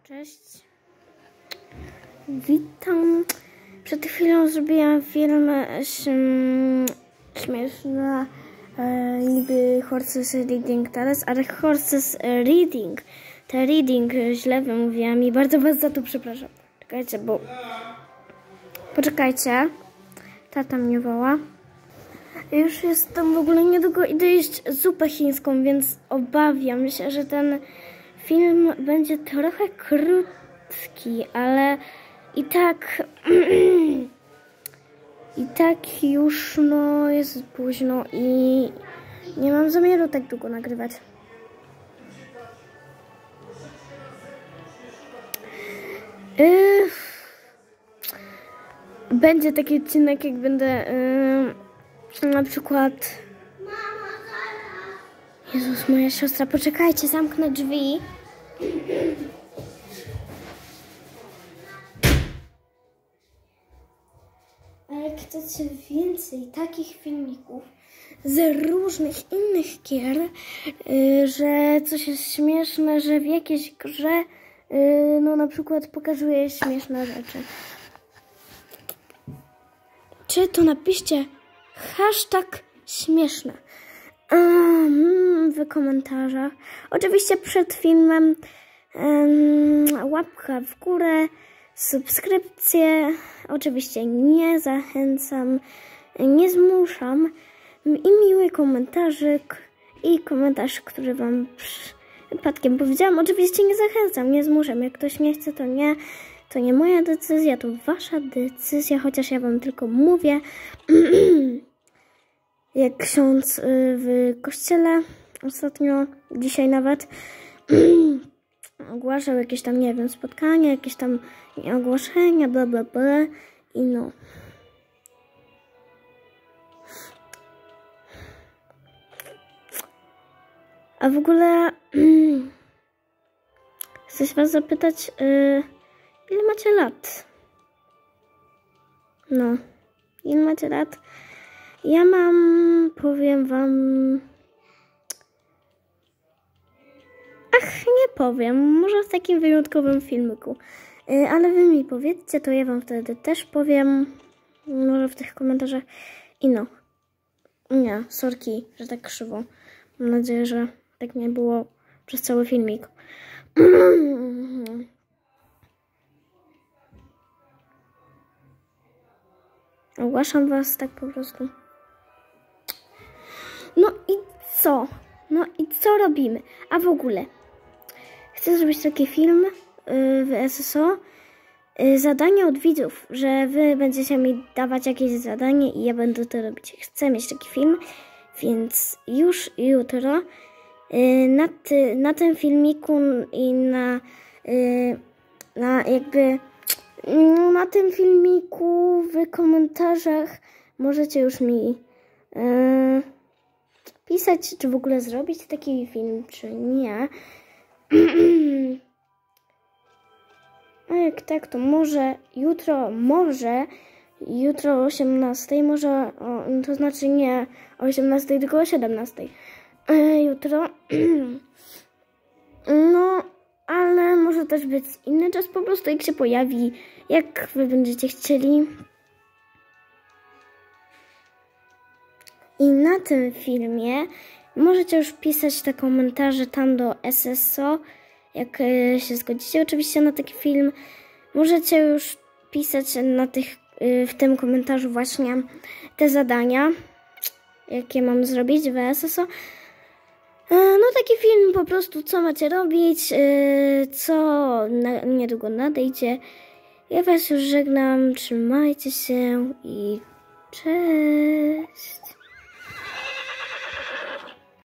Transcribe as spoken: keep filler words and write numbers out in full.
Cześć. Witam. Przed chwilą zrobiłam film śmieszny, e, niby Horses Reading Tales, ale Horses Reading. Te reading źle wymówiłam i bardzo was za to przepraszam. Czekajcie, bo... Poczekajcie. Tata mnie woła. Już jestem w ogóle niedługo, idę jeść zupę chińską, więc obawiam się, że ten film będzie trochę krótki, ale i tak i tak już no jest późno i nie mam zamiaru tak długo nagrywać. Yy, będzie taki odcinek, jak będę yy, na przykład... Jezus, moja siostra, poczekajcie, zamknę drzwi. A jak chcecie więcej takich filmików z różnych innych gier, yy, że coś jest śmieszne, że w jakiejś grze yy, no na przykład pokazuje śmieszne rzeczy, czy to napiszcie hashtag śmieszne w komentarzach. Oczywiście przed filmem um, łapka w górę, subskrypcje. Oczywiście nie zachęcam, nie zmuszam. I miły komentarzyk i komentarz, który wam przypadkiem powiedziałam. Oczywiście nie zachęcam, nie zmuszam. Jak ktoś nie chce, to nie. To nie moja decyzja, to wasza decyzja, chociaż ja wam tylko mówię. Jak ksiądz w kościele ostatnio, dzisiaj nawet, ogłaszał jakieś tam, nie wiem, spotkania, jakieś tam ogłoszenia, bla bla bla i no. A w ogóle chcę się was zapytać, yy, ile macie lat? No, ile macie lat? Ja mam, powiem wam... Ach, nie powiem, może w takim wyjątkowym filmiku. Yy, ale wy mi powiedzcie, to ja wam wtedy też powiem. Może w tych komentarzach. I no. Nie, sorki, że tak krzywo. Mam nadzieję, że tak nie było przez cały filmik. Ogłaszam was tak po prostu. No i co? No i co robimy? A w ogóle chcę zrobić taki film yy, w S S O. Yy, zadanie od widzów, że wy będziecie mi dawać jakieś zadanie i ja będę to robić. Chcę mieć taki film, więc już jutro yy, na, ty, na tym filmiku i na, yy, na jakby yy, na tym filmiku w komentarzach możecie już mi yy, pisać, czy w ogóle zrobić taki film, czy nie. A jak tak, to może jutro, może jutro o osiemnastej, może, o, to znaczy nie o osiemnastej, tylko o siedemnastej. E, jutro. No, ale może też być inny czas, po prostu jak się pojawi, jak wy będziecie chcieli. I na tym filmie możecie już pisać te komentarze tam do S S O, jak się zgodzicie oczywiście na taki film. Możecie już pisać na tych, w tym komentarzu właśnie te zadania, jakie mam zrobić w S S O. No taki film po prostu, co macie robić, co na, niedługo nadejdzie. Ja was już żegnam, trzymajcie się i cześć!